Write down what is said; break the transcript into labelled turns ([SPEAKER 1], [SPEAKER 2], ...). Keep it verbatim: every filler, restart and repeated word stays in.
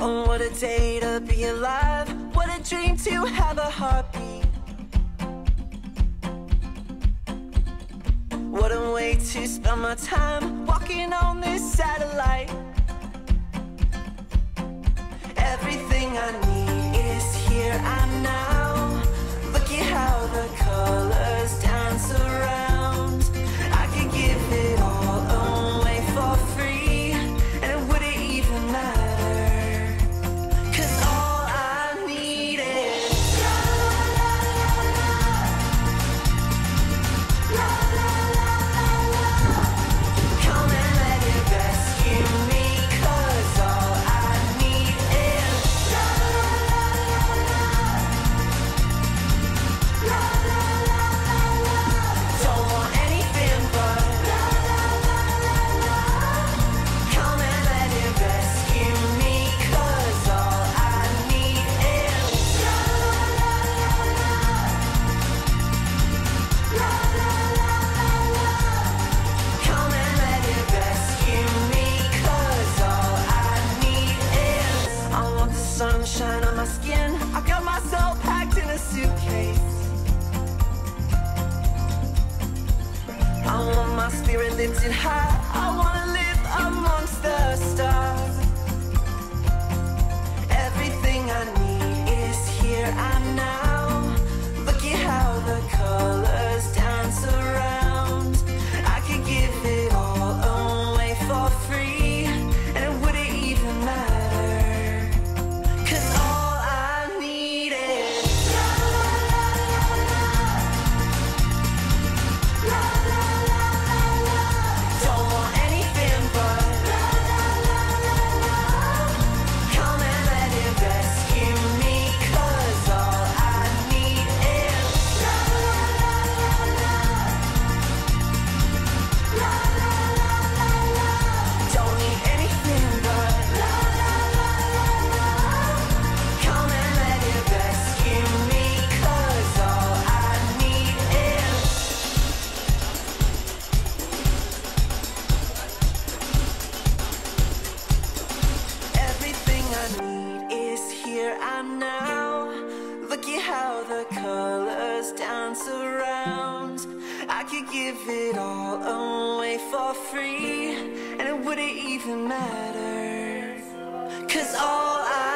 [SPEAKER 1] Oh, what a day to be alive. What a dream to have a heartbeat. What a way to spend my time, walking on this satellite. Everything I need is here and now. Look at how the colors dance around. I could give it all away for free, and it wouldn't even matter, 'cause all I need is la la la la la la la la la. Come and let it rescue me, 'cause all I need is la la la la la la la la la. Don't want anything but la la la la la. Come and let it rescue me, 'cause all I need is la la la la la la la la. Come and let it rescue me, 'cause all I need is I want the sunshine on my skin. I got myself packed in a suitcase. I want my spirit lifted high. I wanna live amongst the stars. Everything I need is here and now. Look at how the colors dance around. I could give it all away for free, and it wouldn't even matter, 'cause all I need is la la la la la la la la la. Don't want anything but la la la la la. Come and let it rescue me, 'cause all I need is la la la la la la la la la la. Don't need anything but la la la la la. Come and let it rescue me, 'cause all I need is everything I need is here and now. Look at how the colors dance around. I could give it all away for free, and it wouldn't even matter, 'cause all I